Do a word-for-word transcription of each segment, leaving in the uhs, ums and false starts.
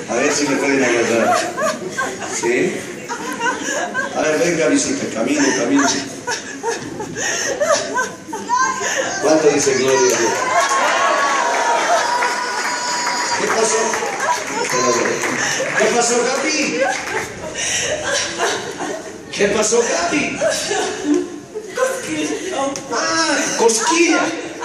A ver si me pueden agarrar. ¿Sí? A ver, venga, visita, camine, camine. ¿Cuánto dice gloria a Dios? ¿Qué pasó? ¿Qué pasó, Gaby? ¿Qué pasó, Gaby? Cosquilla. Ah, cosquilla.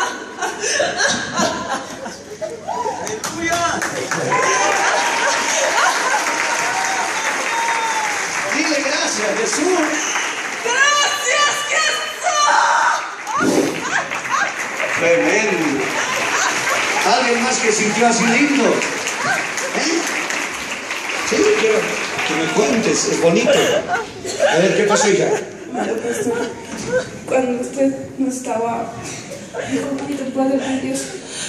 Dile gracias, Jesús. ¡Gracias, Jesús! Tremendo. ¿Alguien más que sintió así lindo? ¿Eh? Sí, quiero que me cuentes, es bonito. A ver, ¿qué pasó, hija? Bueno, pastor, cuando usted no estaba, dijo que te puede ver Dios.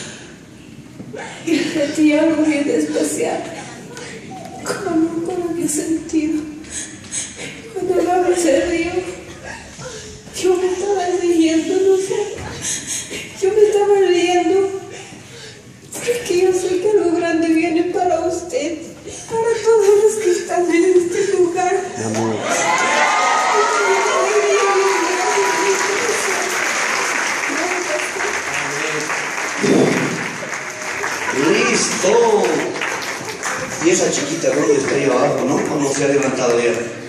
Y sentí algo bien especial, como nunca lo había sentido. Cuando lo abrí ese río, yo me estaba riendo, no sé, yo me estaba riendo, porque yo sé que algo grande viene para usted, para todos los que están en este lugar. Amor. Listo. Y esa chiquita, ¿dónde está ahí abajo, no? ¿O no se ha levantado ya?